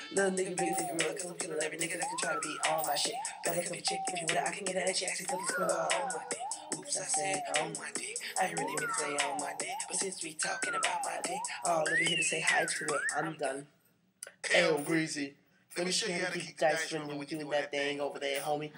Little nigga, big nigga, real, cause I'm killing every nigga that can try to be on my shit. Better come chick if you want it, I can get it, she actually took this girl on my dick. Oops, I said on my dick. I ain't really mean to say on my dick, but since we talking about my dick, oh, let me here to say hi to it. I'm done. Ayo, Greasy. Let me show you how to keep the dice when you're doing that thing over there, homie.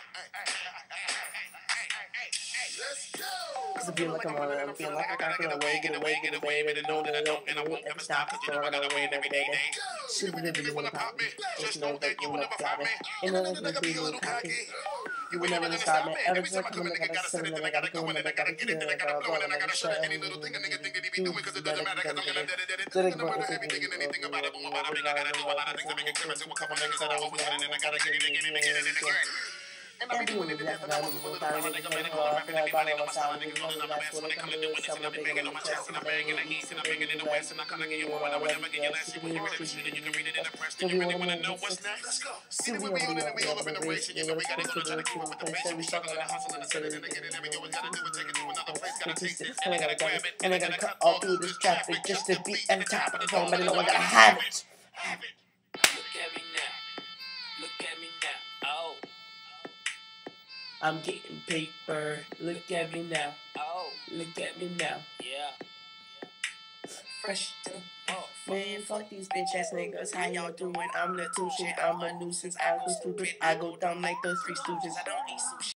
Cause I feel like I'm feeling like I gotta get away, baby, no, and I won't ever stop, cause I'm gonna win every day. Should we live in the pop me? Just know that you will never flop me. And then I'm gonna be a little cocky. You will never stop me. Every time I come in, I gotta sit in, I gotta go in, I gotta get it, I gotta blow it, and I gotta shut any little thing a nigga think that he be doing, cause it doesn't matter, cause I'm gonna everything and anything about it, boom, about it, I gotta do a lot of things to make it clear, so a couple niggas that I hope and then I gotta get it again and again and again. And I be doing it left and I was full of power, nigga, man, I feel like body on my side, nigga, know that I'm best when it come to doing something, I'm banging on my chest, and I'm banging in the east, and I'm banging in the west, and I'm gonna give you one, I would never get your last, you can hear it, and you can read it in the press, do you really wanna know what's next? Let's go. See the way we on it, and we all up in the race, and you know we gotta go to the crew with the pace, and we struggle and hustle and set it, and get it, and we always gotta do it, take it to another place, gotta taste it, and I gotta grab it, and I gotta cut all through this traffic just to be at the top of the phone, but I know I gotta have it. Have it. Look at me now. Look at me now. Oh. I'm getting paper. Look at me now. Oh. Look at me now. Yeah. Fresh to the man, fuck these bitch ass niggas. How y'all doing? I'm the two shit. I'm a nuisance. I go stupid. I go dumb like those three stooges. I don't eat sushi.